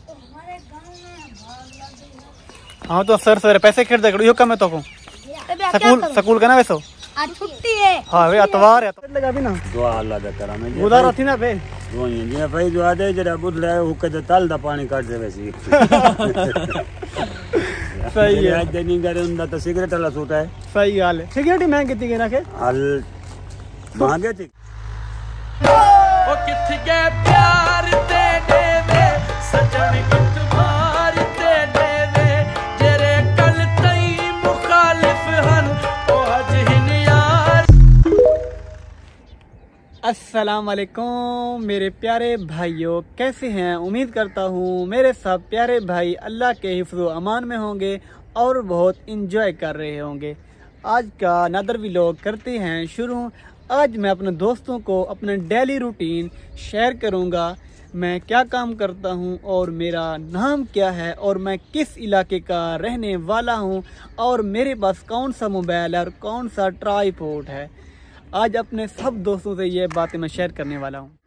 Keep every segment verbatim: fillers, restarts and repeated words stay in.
हाँ तो सर सवेरे पैसे खेड़ दे यो कम है तो स्कूल स्कूल का ना वैसो आज छुट्टी है। हाँ वे अतवार है तो लगा भी ना दुआ अल्लाह दा करा मैं गुजार थी ना बे वो ये भाई जो आदे जरा बुदला हुके तो ताल दा पानी काट दे वैसे सही है आज नहीं करे उनदा तो सिगरेट वाला सूट है। सही हाल है सिगरेट महंगी थी ना के हाल महंगे थी ओ किथ गए प्यार ते देवे सजन इतबार ते देवे जेरे कल तई मुखालिफ हन ओ अज हिन यार। अस्सलाम वालेकुम मेरे प्यारे भाइयों, कैसे हैं? उम्मीद करता हूँ मेरे सब प्यारे भाई अल्लाह के हिफ्ज़ व अमान में होंगे और बहुत इंजॉय कर रहे होंगे। आज का नदर व्लॉग करते हैं शुरू। आज मैं अपने दोस्तों को अपने डेली रूटीन शेयर करूंगा। मैं क्या काम करता हूं और मेरा नाम क्या है और मैं किस इलाके का रहने वाला हूं और मेरे पास कौन सा मोबाइल है और कौन सा ट्राइपॉड है। आज अपने सब दोस्तों से ये बातें मैं शेयर करने वाला हूं।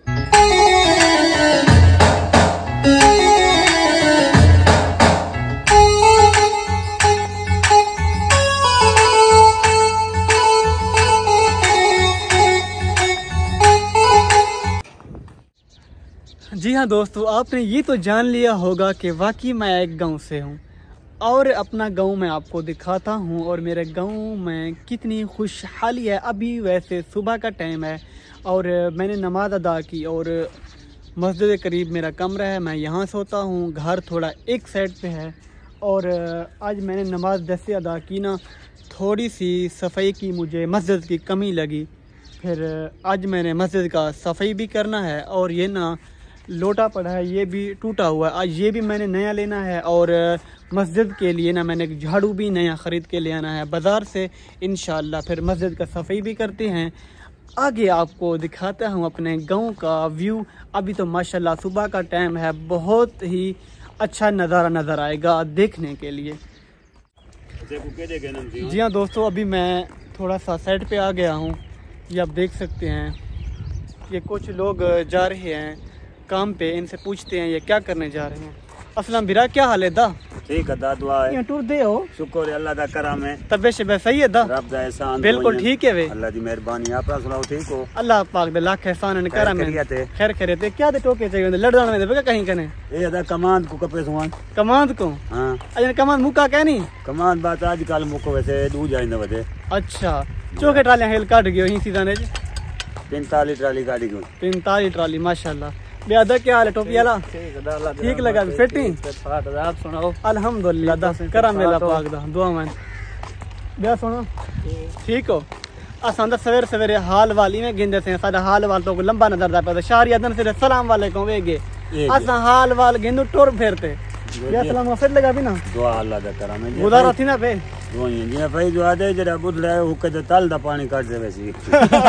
जी हाँ दोस्तों, आपने ये तो जान लिया होगा कि वाकई मैं एक गांव से हूँ और अपना गांव मैं आपको दिखाता हूँ और मेरे गांव में कितनी खुशहाली है। अभी वैसे सुबह का टाइम है और मैंने नमाज अदा की और मस्जिद के करीब मेरा कमरा है, मैं यहाँ सोता हूँ। घर थोड़ा एक साइड पे है और आज मैंने नमाज जैसे अदा की ना, थोड़ी सी सफाई की मुझे मस्जिद की कमी लगी। फिर आज मैंने मस्जिद का सफाई भी करना है और ये ना लोटा पड़ा है, ये भी टूटा हुआ है, आज ये भी मैंने नया लेना है। और मस्जिद के लिए ना मैंने एक झाड़ू भी नया ख़रीद के ले आना है बाज़ार से इंशाअल्लाह। फिर मस्जिद का सफाई भी करते हैं। आगे आपको दिखाता हूँ अपने गांव का व्यू। अभी तो माशाल्लाह सुबह का टाइम है, बहुत ही अच्छा नज़ारा नज़र आएगा देखने के लिए। जी हाँ दोस्तों, अभी मैं थोड़ा सा साइड पे आ गया हूँ। ये आप देख सकते हैं, ये कुछ लोग जा रहे हैं काम पे। इनसे पूछते हैं ये क्या करने जा रहे हैं। असलम बिरा, क्या हाल है दा? ठीक है दा, दुआ है टूर दे हो शुक्र है अल्लाह दा करम है। तबीयत शबीयत सही है दा? रब दा एहसान बिल्कुल ठीक है वे, अल्लाह दी मेहरबानी। आप सुनाओ ठीक हो? अल्लाह पाक दे लाख एहसान ने करम है। खैर खैर ते क्या दे टोके चाहिए लड़ जाने में दे कहीं कने ए अदा कमांड को कपे सुवान कमांड को। हां अजन कमांड मुका कहनी कमांड बात आजकल मुको वैसे दू जाइंदा वदे। अच्छा चोके ट्राली हेल काट गयो ही सीजन ज पैंतालीस ट्राली गाड़ी को पैंतालीस ट्राली माशाल्लाह। बेअदा क्या हाल है टोपी वाला? ठीक लगा फिटिंग? आप सुनाओ? अल्हम्दुलिल्लाह दा करम मेला पाक दा दुआ मान बेआ सुनो ठीक हो। असां दा सवेरे सवेरे हाल वाली में गिनदे से साडा हाल वाल तो लंबा नजर दा पे शारी अदन से सलाम वालेकुम वेगे असां हाल वाल गिनदो टुर फेरते बेआ सलाम फिर लगा भी ना दुआ अल्लाह दा करम है। गुजारा थी ना बे वो ये भाई जो आदे जरा बुदला हुके तो ताल दा पानी काट दे वैसे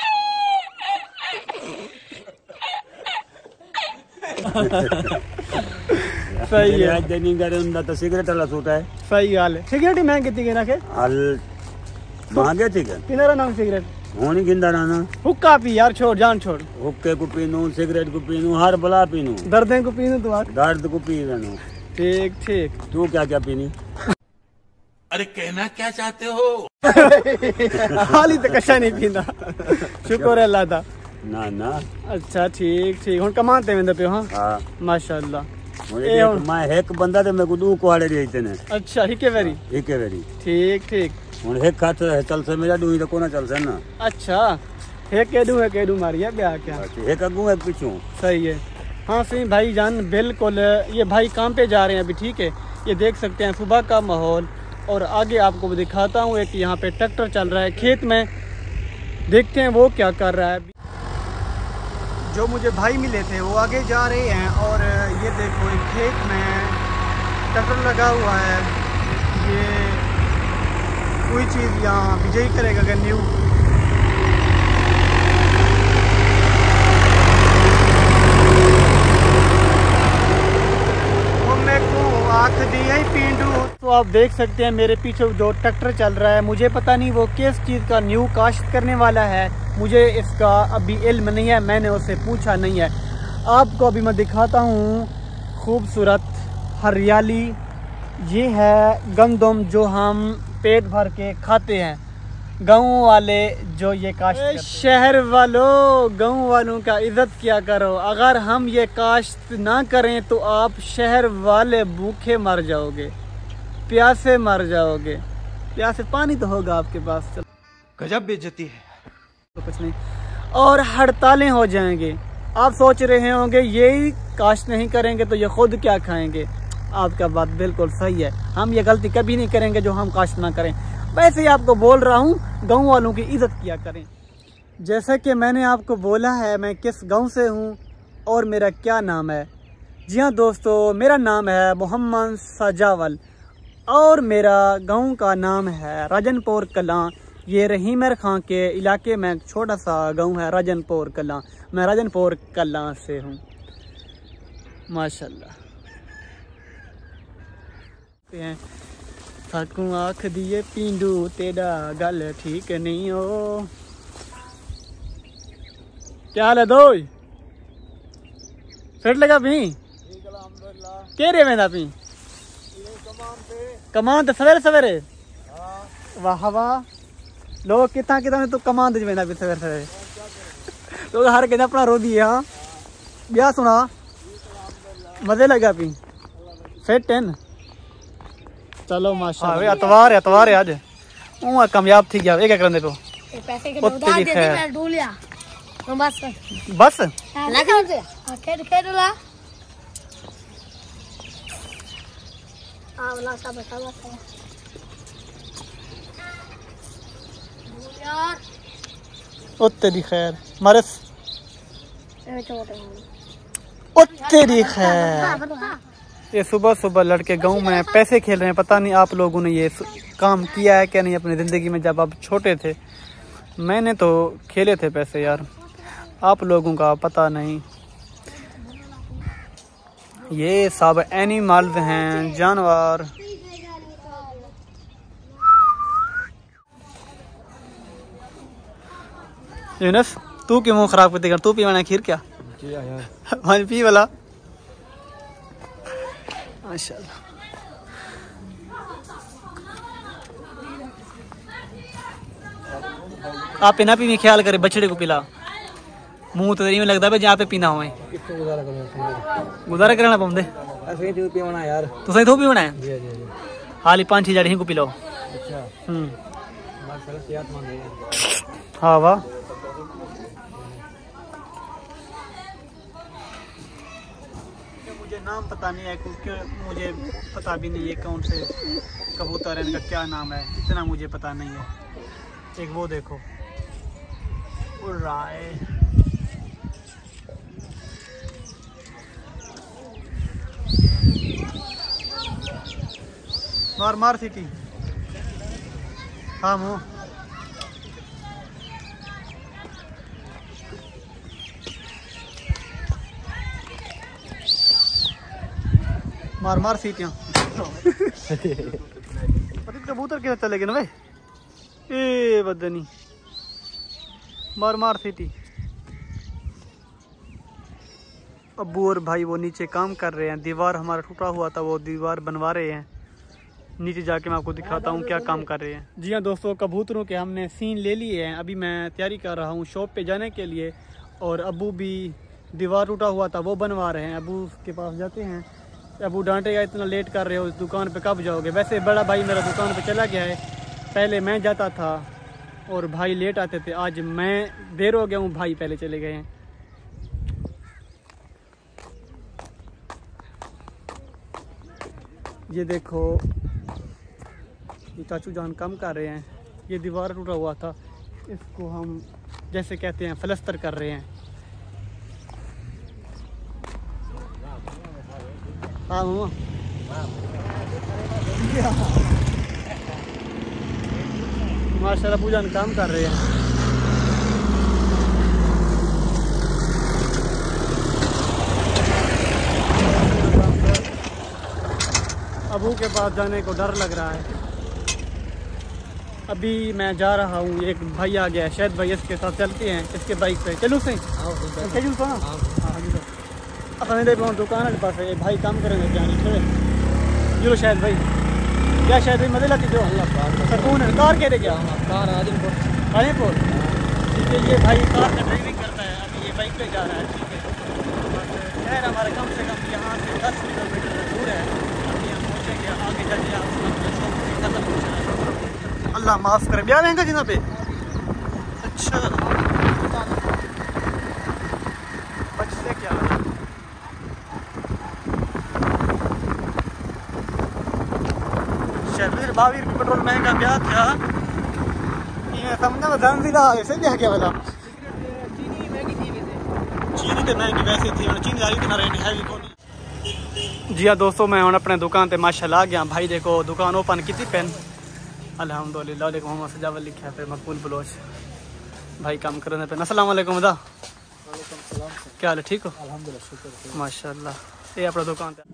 सही है। आज नहीं करे उनदा तो सिगरेट वाला सूट है। सही हाल है। सिगरेट महंगी थी ना के हाल महंगे थी के पिनरा नाम सिगरेट होनी गिंदा ना हुक्का पी यार, छोड़ जान छोड़। हुक्के को पीनू, सिगरेट को पीनू, हर बला पीनू, दर्द को पीनू तो दर्द को पी लेनू। ठीक ठीक। तू क्या क्या पीनी? अरे कहना क्या चाहते हो? हाल ही तो कशा नहीं पीना शुक्र है अल्लाह दा ना ना। अच्छा ठीक ठीक। हुन कमाते वेंदे पे? हां हां माशाल्लाह। ए हुन मैं एक बंदा ते मैं को दू कोड़े देते ने। अच्छा हिके वेरी हिके वेरी ठीक ठीक। हुन एक खात चल से मेरा दूई तो कोना चल से ना। अच्छा एक के दू है के दू मारिया ब्याह क्या? एक अगू एक पीछू। सही है। हाँ सही भाई जान बिल्कुल। ये भाई काम पे जा रहे हैं अभी, ठीक है। ये देख सकते हैं सुबह का माहौल और आगे आपको भी दिखाता हूँ। एक यहाँ पे ट्रैक्टर चल रहा है खेत में, देखते हैं वो क्या कर रहा है। जो मुझे भाई मिले थे वो आगे जा रहे हैं और ये देखो एक खेत में ट्रैक्टर लगा हुआ है। ये कोई चीज़ यहाँ बिजाई करेगा अगर न्यू। आँख दी है पिंडू। तो आप देख सकते हैं मेरे पीछे जो ट्रैक्टर चल रहा है, मुझे पता नहीं वो किस चीज़ का न्यू काश्त करने वाला है, मुझे इसका अभी इल्म नहीं है, मैंने उससे पूछा नहीं है। आपको अभी मैं दिखाता हूँ खूबसूरत हरियाली। ये है गंदम जो हम पेट भर के खाते हैं। गाँव वाले जो ये काश्त करते हैं। शहर वालों, गाँव वालों का इज्जत किया करो। अगर हम ये काश्त ना करें तो आप शहर वाले भूखे मर जाओगे, प्यासे मर जाओगे। प्यासे पानी तो होगा आपके पास, चलो गजब बेइज्जती है। तो कुछ नहीं, और हड़तालें हो जाएंगे। आप सोच रहे होंगे यही काश्त नहीं करेंगे तो ये खुद क्या खाएंगे। आपका बात बिल्कुल सही है, हम ये गलती कभी नहीं करेंगे जो हम काश्त ना करें। वैसे ही आपको बोल रहा हूँ, गाँव वालों की इज्जत किया करें। जैसा कि मैंने आपको बोला है मैं किस गाँव से हूँ और मेरा क्या नाम है। जी हाँ दोस्तों, मेरा नाम है मोहम्मद सजावल और मेरा गाँव का नाम है राजनपुर कलां। ये रहीमर खां के इलाके में एक छोटा सा गांव है राजनपुर कलां। मैं राजनपुर कलां से हूँ। माशाल्लाह। थकू आख दिए पिंडू तेरा गल ठीक नहीं हो। क्या हाल है दोई? फिर लगा पी के रे में पी कमान तो सवेरे सवेरे। वाह वाह, लोग कितना कितना तो कमान दे वेंदा भी सवेरे सवेरे। लोग हर कहते अपना रो दिए। हाँ ब्याह सुना, मजे लगा पी फिट है। चलो माशाल्लाह, अतवार है अतवार है आज। ऊ कामयाब थी गया। एक एक करने तो पैसे के उधार दे दी मैं डूलिया बस बस लगा दे खेद खेद ला आ वाला सब सब यार ओ तेरी खैर मरस ओ तेरी खैर। ये सुबह सुबह लड़के गांव में पैसे खेल रहे हैं। पता नहीं आप लोगों ने ये काम किया है क्या नहीं अपनी ज़िंदगी में। जब आप छोटे थे मैंने तो खेले थे पैसे यार, आप लोगों का पता नहीं। ये सब एनिमल्स हैं, जानवर। यूनस तू क्यों मुँह खराब करते कर? तू पीवाना खीर क्या? हाँ पी वाला। माशाल्लाह। आप ना पी में ख्याल करे, बछड़े को पिला। मुंह तो में लगता है जहाँ पे पीना हो गुजारा करना पाऊंदे यार। तो सही तो पीवना है हाल ही पाँच छह जड़ी को पिलाओ। हाँ वाह, मुझे नाम पता नहीं है क्योंकि मुझे पता भी नहीं है कौन से कबूतर है, इनका क्या नाम है, इतना मुझे पता नहीं है। एक वो देखो उड़ रहा है। मार मार सिटी। हाँ मुँह मार मार सीटियाँ। कबूतर कैसे चले गए ना भाई? ए बदनी मार मार सीटी। अब्बू और भाई वो नीचे काम कर रहे हैं। दीवार हमारा टूटा हुआ था, वो दीवार बनवा रहे हैं। नीचे जाके मैं आपको दिखाता हूँ क्या काम कर रहे हैं। जी हाँ दोस्तों, कबूतरों के हमने सीन ले लिए हैं। अभी मैं तैयारी कर रहा हूँ शॉप पे जाने के लिए। और अब्बू भी दीवार टूटा हुआ था वो बनवा रहे हैं। अब्बू के पास जाते हैं। अब्बू डांटेगा इतना लेट कर रहे हो, दुकान पे कब जाओगे? वैसे बड़ा भाई मेरा दुकान पे चला गया है। पहले मैं जाता था और भाई लेट आते थे। आज मैं देर हो गया हूँ, भाई पहले चले गए हैं। ये देखो ये चाचू जान काम कर रहे हैं। ये दीवार टूटा हुआ था, इसको हम जैसे कहते हैं फ्लस्तर कर रहे हैं। हाँ मामा माशाल्लाह पूजन काम कर रहे हैं। अबू के पास जाने को डर लग रहा है। अभी मैं जा रहा हूँ, एक भाई आ गया है, शायद भाई इसके साथ चलते हैं, इसके बाइक पे। चलूँ सही चलूँ सा असां वेंदे पियूं दुकान जे पासे भाई कमु करे जानी थे जो शायद भाई क्या शायद भाई मदद लाती जो सकून है कार के दे गया कार आदिमपुर आदिमपुर ठीक है। ये भाई कार का ड्राइविंग करता है, अभी ये बाइक पे जा रहा है। ठीक है, शहर हमारा कम से कम यहाँ से दस किलोमीटर दूर है। अभी हम पहुँचेंगे आगे जाके आप खत्म हो जाए। अल्लाह माफ़ करे ब्याह रहेगा जिना पे। अच्छा बचते क्या शायद बावी रुपये पेट्रोल महंगा ब्याह था ये समझा मैं जान दिला ऐसे ब्याह क्या वाला चीनी महंगी थी वैसे चीनी तो महंगी वैसे थी चीनी आ रही थी ना रेट हैवी कौन। जी हाँ दोस्तों मैं हूँ अपने दुकान पे माशाल्लाह आ गया भाई। देखो दुकान ओपन की थी पेन अल्हम्दुलिल्लाह मोहम्मद सजावल लिखा है पे मकबूल बलोच भाई काम करने पे। अस्सलाम वालेकुम दा क्या हाल है ठीक हो अल्हम्दुलिल्लाह शुक्र माशाल्लाह। ये अपना दुकान पे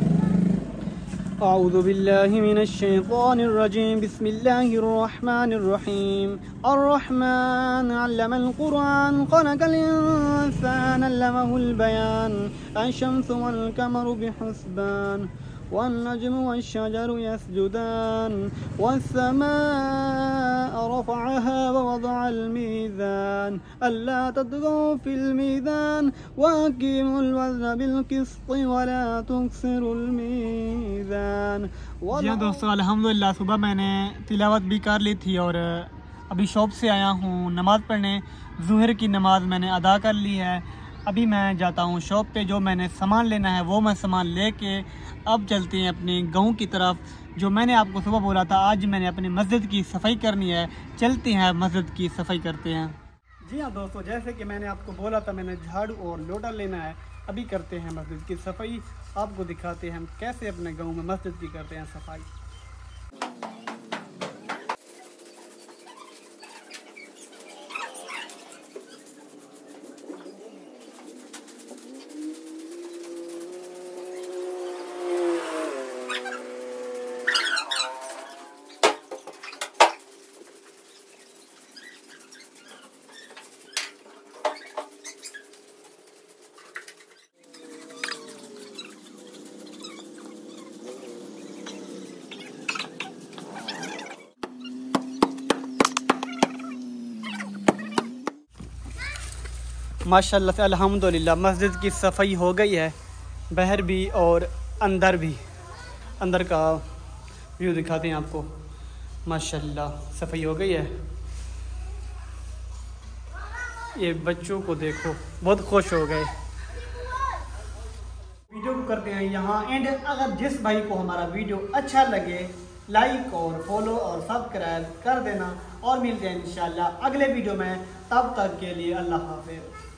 अऊज़ु बिल्लाहि मिनश शैतानिर रजीम बिस्मिल्लाहिर रहमानिर रहीम अर्रहमान अल्लमल कुरान खलक़ल इंसान अल्लमहुल बयान अश-शम्सु वल क़मरु बिहुस्बान वन्नज्मु वश्शजरु यस्जुदान वस्समाअ रफ़अहा ववदअल मीज़ान अल्ला तत्गौ फिल मीज़ान वअक़ीमुल वज़न बिल क़िस्ति वला तुक्सिरुल मीज़ान। जी हाँ दोस्तों अल्हम्दुलिल्लाह सुबह मैंने तिलावत भी कर ली थी और अभी शॉप से आया हूँ नमाज़ पढ़ने। ज़ुहर की नमाज़ मैंने अदा कर ली है। अभी मैं जाता हूँ शॉप पे, जो मैंने सामान लेना है वो मैं सामान लेके अब चलते हैं अपने गांव की तरफ। जो मैंने आपको सुबह बोला था आज मैंने अपनी मस्जिद की सफाई करनी है, चलते हैं मस्जिद की सफाई करते हैं। जी हाँ दोस्तों जैसे कि मैंने आपको बोला था मैंने झाड़ू और लोटा लेना है। अभी करते हैं मस्जिद की सफाई, आपको दिखाते हैं हम कैसे अपने गाँव में मस्जिद की करते हैं सफाई। माशाल्लाह से अल्हम्दुलिल्लाह मस्जिद की सफाई हो गई है, बाहर भी और अंदर भी। अंदर का व्यू दिखाते हैं आपको। माशाल्लाह सफाई हो गई है। ये बच्चों को देखो बहुत खुश हो गए। वीडियो को करते हैं यहाँ एंड। अगर जिस भाई को हमारा वीडियो अच्छा लगे लाइक और फॉलो और सब्सक्राइब कर देना और मिलते हैं इंशाल्लाह अगले वीडियो में। तब तक के लिए अल्लाह हाफिज़।